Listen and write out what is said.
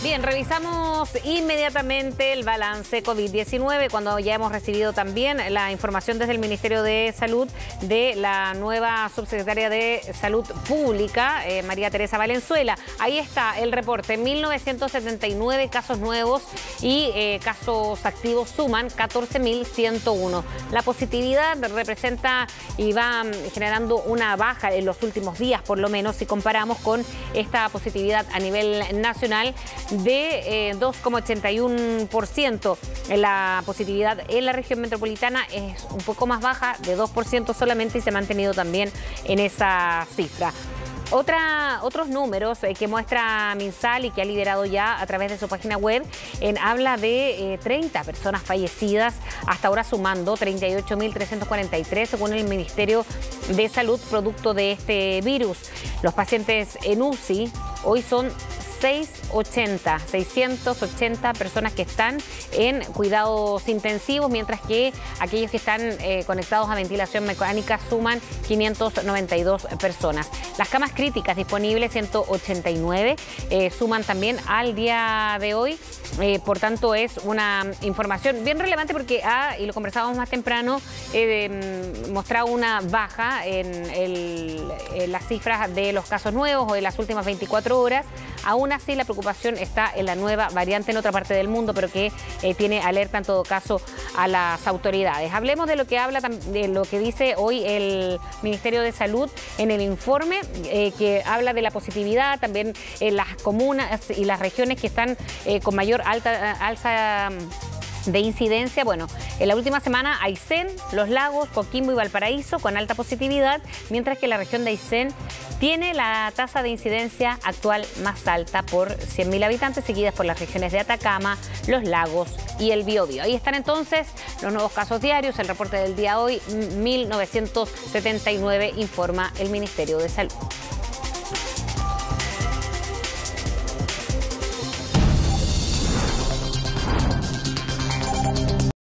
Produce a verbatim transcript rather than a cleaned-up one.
Bien, revisamos inmediatamente el balance COVID diecinueve cuando ya hemos recibido también la información desde el Ministerio de Salud de la nueva subsecretaria de Salud Pública, eh, María Teresa Valenzuela. Ahí está el reporte, mil novecientos setenta y nueve casos nuevos y eh, casos activos suman catorce mil ciento uno. La positividad representa y va generando una baja en los últimos días, por lo menos, si comparamos con esta positividad a nivel nacional de eh, dos coma ochenta y uno por ciento. La positividad en la región metropolitana es un poco más baja, de dos por ciento solamente, y se ha mantenido también en esa cifra. Otra, otros números eh, que muestra MinSal y que ha liderado ya a través de su página web, en, habla de eh, treinta personas fallecidas, hasta ahora sumando treinta y ocho mil trescientos cuarenta y tres según el Ministerio de Salud, producto de este virus. Los pacientes en U C I hoy son seiscientos ochenta personas que están en cuidados intensivos, mientras que aquellos que están eh, conectados a ventilación mecánica suman quinientas noventa y dos personas. Las camas críticas disponibles, ciento ochenta y nueve, eh, suman también al día de hoy. Eh, por tanto, es una información bien relevante porque, ah, y lo conversábamos más temprano, eh, mostraba una baja en, el, en las cifras de los casos nuevos o de las últimas veinticuatro horas. Aún así, la preocupación está en la nueva variante en otra parte del mundo, pero que eh, tiene alerta en todo caso a las autoridades. Hablemos de lo que habla, de lo que dice hoy el Ministerio de Salud en el informe, eh, que habla de la positividad también en las comunas y las regiones que están eh, con mayor alta alza de incidencia. Bueno, en la última semana Aysén, Los Lagos, Coquimbo y Valparaíso con alta positividad, mientras que la región de Aysén tiene la tasa de incidencia actual más alta por cien mil habitantes, seguidas por las regiones de Atacama, Los Lagos y el Biobío. Ahí están entonces los nuevos casos diarios. El reporte del día hoy, mil novecientos setenta y nueve, informa el Ministerio de Salud.